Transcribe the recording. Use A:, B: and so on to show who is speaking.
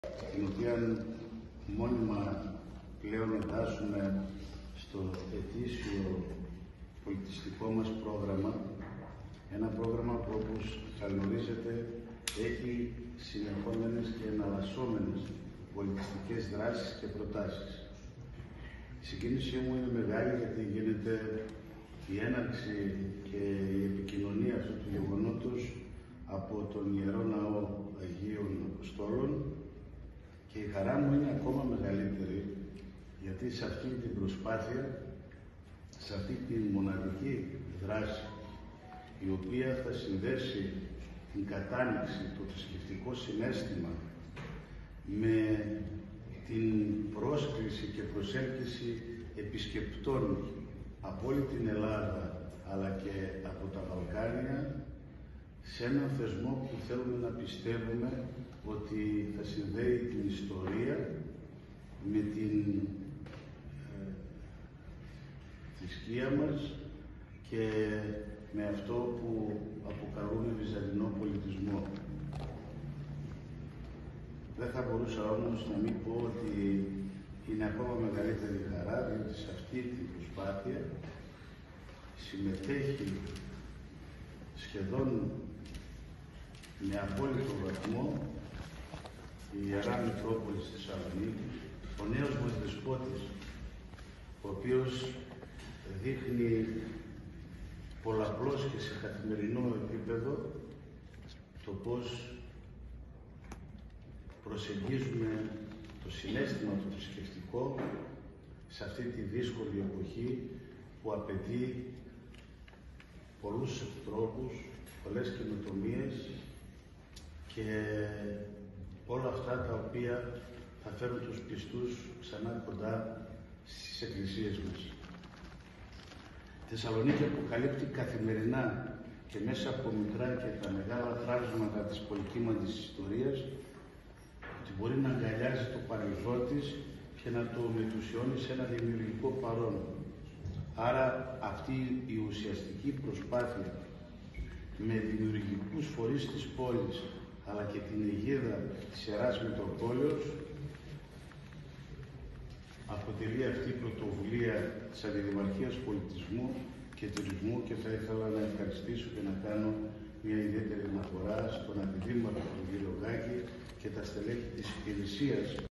A: την οποία μόνιμα πλέον εντάσσουμε στο ετήσιο πολιτιστικό μας πρόγραμμα, ένα πρόγραμμα που, όπως θα γνωρίζετε, έχει συνεχόμενες και εναλλασσόμενες πολιτιστικές δράσεις και προτάσεις. Η συγκίνησή μου είναι μεγάλη γιατί γίνεται η έναρξη και η επικοινωνία αυτού του γεγονότος από τον Ιερό Ναό Αγίων Αποστόλων και η χαρά μου είναι ακόμα μεγαλύτερη γιατί σε αυτή την προσπάθεια, σε αυτή τη μοναδική δράση η οποία θα συνδέσει την κατάνοιξη, το θρησκευτικό συναίσθημα με την πρόσκληση και προσέλκυση επισκεπτών από όλη την Ελλάδα αλλά και από τα Βαλκάνια σε έναν θεσμό που θέλουμε να πιστεύουμε ότι θα συνδέει την ιστορία με την θρησκεία μας και με αυτό που αποκαλούμε βυζαντινό πολιτισμό. Δεν θα μπορούσα όμως να μην πω ότι είναι ακόμα μεγαλύτερη χαρά, διότι σε αυτή την προσπάθεια συμμετέχει σχεδόν με απόλυτο βαθμό η Ιερά Μητρόπολη της Θεσσαλονίκης, ο νέος μας δεσπότης, ο οποίος δείχνει πολλαπλώς και σε καθημερινό επίπεδο το πώς προσεγγίζουμε το συναίσθημα του θρησκευτικό σε αυτή τη δύσκολη εποχή που απαιτεί πολλούς τρόπους, πολλές καινοτομίες και όλα αυτά τα οποία θα φέρουν τους πιστούς ξανά κοντά στις εκκλησίες μας. Η Θεσσαλονίκη αποκαλύπτει καθημερινά και μέσα από μικρά και τα μεγάλα θράψματα της πολυκύμαντης ιστορίας ότι μπορεί να αγκαλιάζει το παρελθόν της και να το μετουσιώνει σε ένα δημιουργικό παρόν. Άρα αυτή η ουσιαστική προσπάθεια με δημιουργικούς φορείς της πόλης αλλά και την αιγίδα της Ιεράς Μητροπόλεως αποτελεί αυτή η πρωτοβουλία της Αντιδημαρχίας Πολιτισμού και Τουρισμού και θα ήθελα να ευχαριστήσω και να κάνω μια ιδιαίτερη αναφορά στον Αντιδήμαρχο τον κύριο Γάκη και τα στελέχη της υπηρεσίας